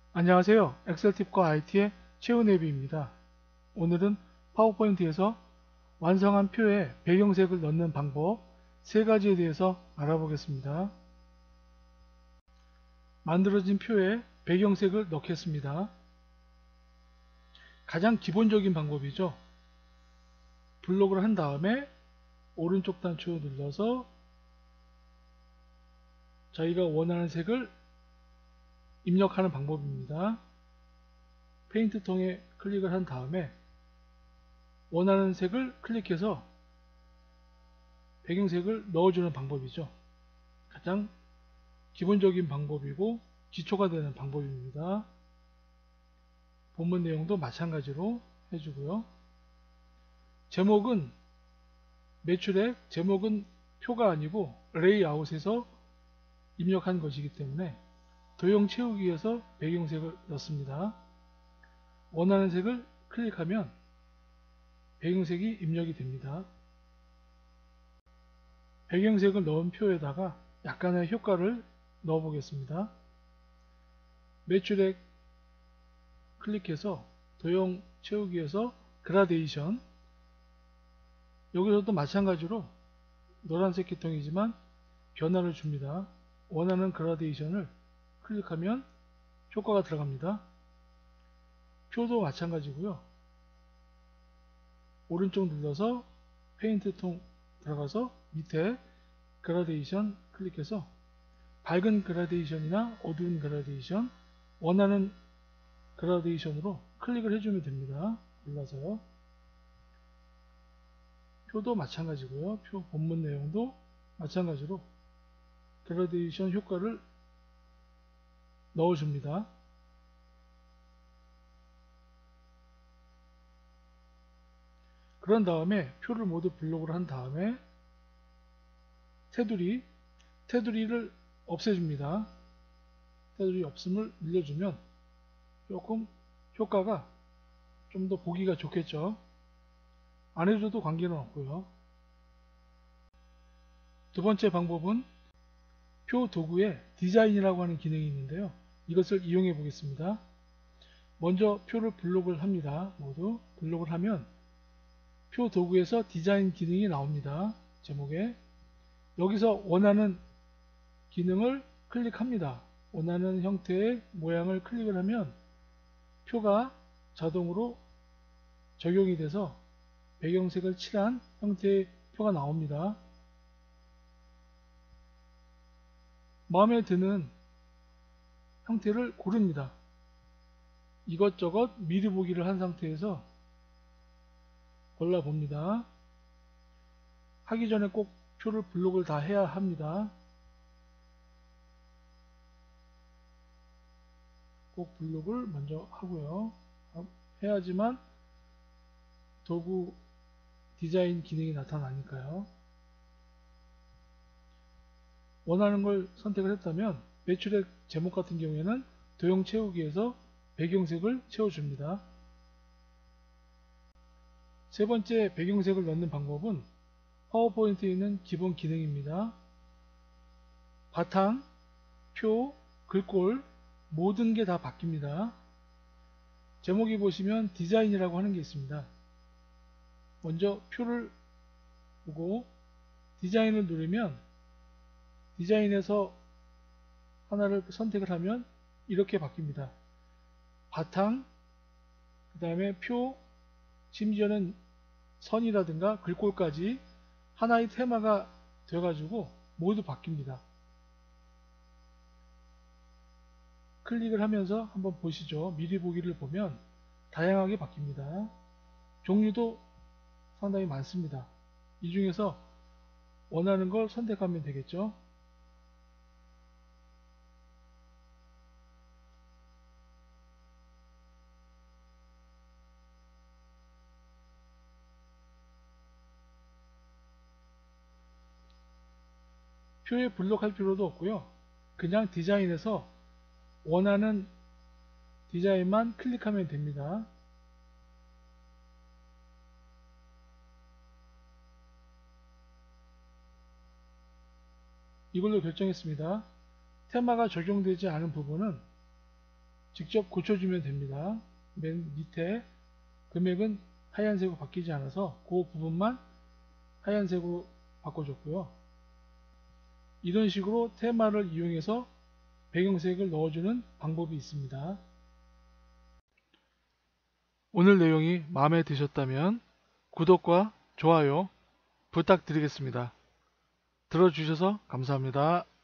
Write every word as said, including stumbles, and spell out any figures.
안녕하세요. 엑셀팁과 아이티의 최은혜비입니다. 오늘은 파워포인트에서 완성한 표에 배경색을 넣는 방법 세 가지에 대해서 알아보겠습니다. 만들어진 표에 배경색을 넣겠습니다. 가장 기본적인 방법이죠. 블록을 한 다음에 오른쪽 단추 눌러서 저희가 원하는 색을 입력하는 방법입니다. 페인트 통에 클릭을 한 다음에 원하는 색을 클릭해서 배경색을 넣어주는 방법이죠. 가장 기본적인 방법이고 기초가 되는 방법입니다. 본문 내용도 마찬가지로 해주고요. 제목은 매출액, 제목은 표가 아니고 레이아웃에서 입력한 것이기 때문에 도형 채우기에서 배경색을 넣습니다. 원하는 색을 클릭하면 배경색이 입력이 됩니다. 배경색을 넣은 표에다가 약간의 효과를 넣어 보겠습니다. 매출액 클릭해서 도형 채우기에서 그라데이션, 여기서도 마찬가지로 노란색 기통이지만 변화를 줍니다. 원하는 그라데이션을 클릭하면 효과가 들어갑니다. 표도 마찬가지고요. 오른쪽 눌러서 페인트 통 들어가서 밑에 그라데이션 클릭해서 밝은 그라데이션이나 어두운 그라데이션, 원하는 그라데이션으로 클릭을 해주면 됩니다. 골라서요. 표도 마찬가지고요. 표 본문 내용도 마찬가지로 그라데이션 효과를 넣어줍니다. 그런 다음에 표를 모두 블록을 한 다음에 테두리, 테두리를 없애줍니다. 테두리 없음을 늘려주면 조금 효과가 좀 더 보기가 좋겠죠. 안 해줘도 관계는 없고요. 두 번째 방법은 표 도구에 디자인이라고 하는 기능이 있는데요. 이것을 이용해 보겠습니다. 먼저 표를 블록을 합니다. 모두 블록을 하면 표 도구에서 디자인 기능이 나옵니다. 제목에 여기서 원하는 기능을 클릭합니다. 원하는 형태의 모양을 클릭을 하면 표가 자동으로 적용이 돼서 배경색을 칠한 형태의 표가 나옵니다. 마음에 드는 형태를 고릅니다. 이것저것 미리 보기를 한 상태에서 골라봅니다. 하기 전에 꼭 표를 블록을 다 해야 합니다. 꼭 블록을 먼저 하고요. 해야지만 도구 디자인 기능이 나타나니까요. 원하는 걸 선택을 했다면 매출액 제목 같은 경우에는 도형 채우기에서 배경색을 채워줍니다. 세 번째 배경색을 넣는 방법은 파워포인트에 있는 기본 기능입니다. 바탕, 표, 글꼴 모든 게 다 바뀝니다. 제목에 보시면 디자인이라고 하는 게 있습니다. 먼저 표를 보고 디자인을 누르면 디자인에서 하나를 선택을 하면 이렇게 바뀝니다. 바탕, 그 다음에 표, 심지어는 선이라든가 글꼴까지 하나의 테마가 돼가지고 모두 바뀝니다. 클릭을 하면서 한번 보시죠. 미리 보기를 보면 다양하게 바뀝니다. 종류도 상당히 많습니다. 이 중에서 원하는 걸 선택하면 되겠죠. 표에 블록할 필요도 없고요. 그냥 디자인에서 원하는 디자인만 클릭하면 됩니다. 이걸로 결정했습니다. 테마가 적용되지 않은 부분은 직접 고쳐주면 됩니다. 맨 밑에 금액은 하얀색으로 바뀌지 않아서 그 부분만 하얀색으로 바꿔줬고요. 이런 식으로 테마를 이용해서 배경색을 넣어주는 방법이 있습니다. 오늘 내용이 마음에 드셨다면 구독과 좋아요 부탁드리겠습니다. 들어주셔서 감사합니다.